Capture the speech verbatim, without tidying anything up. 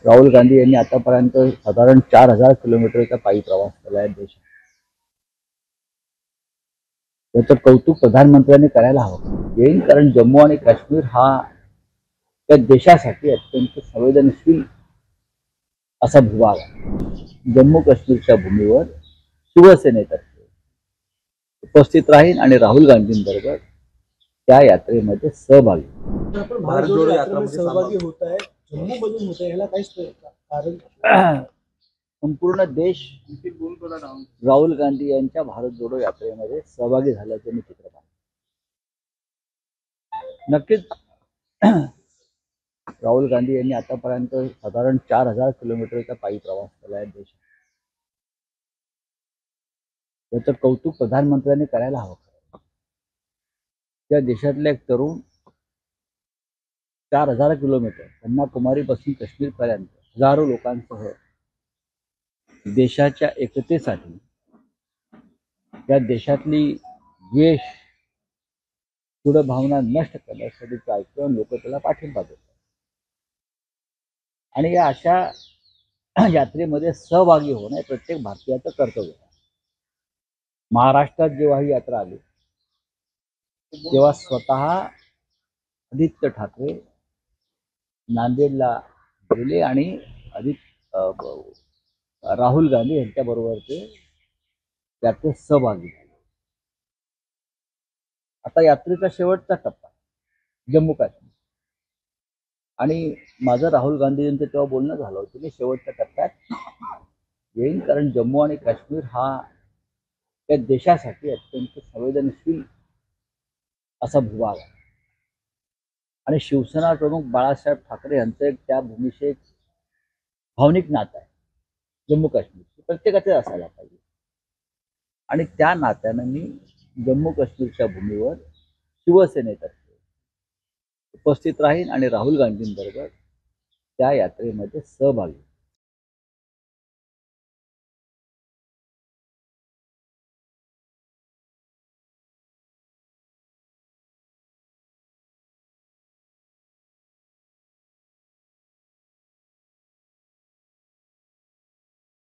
राहुल गांधी यांनी आतापर्यंत साधारण चार हजार किलोमीटरचा पायी प्रवास केला आहे देशात. त्याचं कौतुक प्रधानमंत्र्यांनी करायला हवं. येईल कारण जम्मू आणि काश्मीर हा त्या देशासाठी अत्यंत संवेदनशील असा भूभाग आहे. जम्मू काश्मीरच्या भूमीवर शिवसेनेतर्फे उपस्थित राहील आणि राहुल गांधींबरोबर त्या यात्रेमध्ये सहभागी. भारत जोडो यात्रेमध्ये सहभागी होत आहे, जम्मू मधून होत आहे, याला काहीच कारण संपूर्ण देश राहुल गांधी यांच्या भारत जोडो यात्रेमध्ये सहभागी झाल्याचे मी चित्र पाहतो. नक्कीच राहुल गांधी यांनी आतापर्यंत साधारण चार हजार किलोमीटरचा पायी प्रवास केला आहे देशात. त्याचं कौतुक प्रधानमंत्र्यांनी करायला हवं. त्या देशातले एक तरुण चार हजार किलोमीटर कन्याकुमारी पासून काश्मीर पर्यंत हजारो लोकांसह देशाच्या एकतेसाठी, त्या देशातली द्वेष पुढे भावना नष्ट करण्यासाठी चालतो. लोक त्याला पाठिंबा देतात आणि या अशा यात्रेमध्ये सहभागी होणे प्रत्येक भारतीयाचं कर्तव्य आहे. महाराष्ट्रात जेव्हा ही यात्रा आली तेव्हा स्वतः आदित्य ठाकरे नांदेडला गेले आणि आदित्य राहुल गांधी यांच्याबरोबर ते यात्रेत सहभागी झाले. आता यात्रेचा शेवटचा टप्पा जम्मू काश्मीर, आणि माझं राहुल गांधी यांचं तेव्हा बोलणं झालं होतं की शेवटच्या टप्प्यात येईल कारण जम्मू आणि काश्मीर हा त्या देशासाठी अत्यंत संवेदनशील असा भूभाग आहे आणि शिवसेना प्रमुख बाळासाहेब ठाकरे यांचं एक त्या भूमीशी एक भावनिक नातं आहे. जम्मू काश्मीर प्रत्येकाचे असायला पाहिजे आणि त्या नात्यानं मी जम्मू काश्मीरच्या भूमीवर शिवसेनेतर्फे उपस्थित राहील आणि राहुल गांधींबरोबर त्या यात्रेमध्ये सहभागी